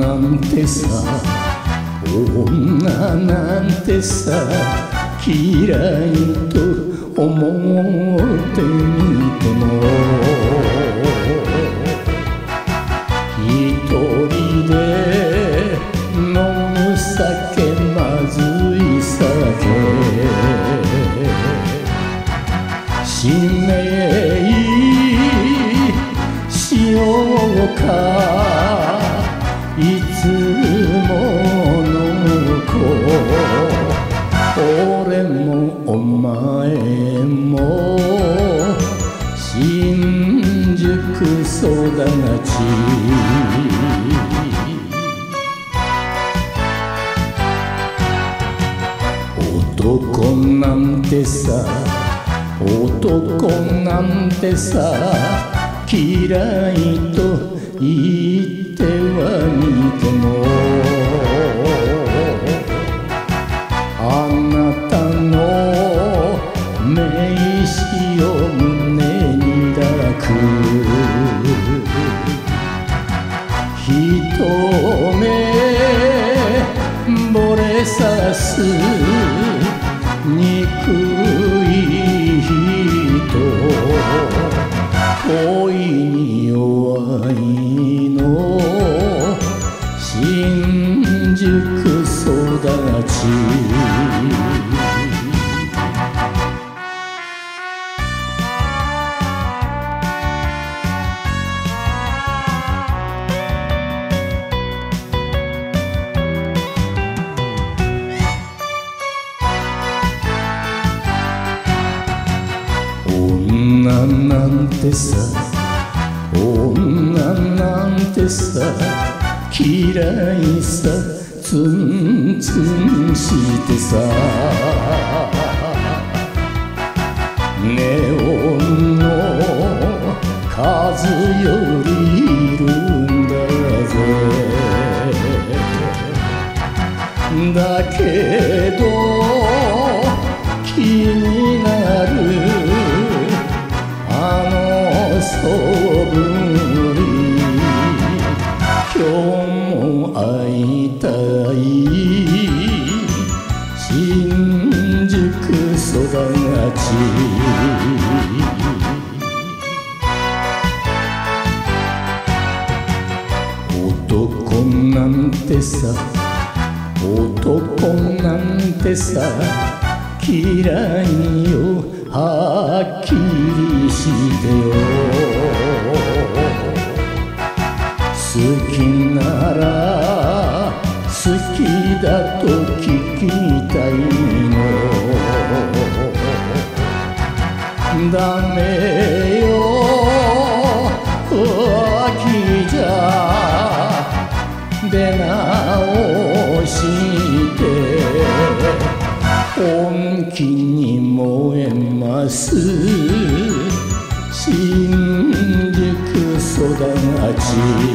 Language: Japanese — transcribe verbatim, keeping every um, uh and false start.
なんてさ女なんてさ嫌いと思ってみても一人で飲む酒まずい酒使命しようかいつもの子俺もお前も新宿育ち男なんてさ男なんてさ嫌いと言ってはみてもあなたの名刺を胸に抱く一目惚れさす憎い人恋に弱いの新宿育ち女なんてさ女なんてさ嫌いさツンツンしてさネオンの数よりいるんだぜだけど気になるそぶり今日も会いたい新宿育ち男なんてさ男なんてさ嫌いよはっきりしてよ好きなら好きだと聞きたいのダメよ浮気じゃ出直して本気に燃えます新宿育ち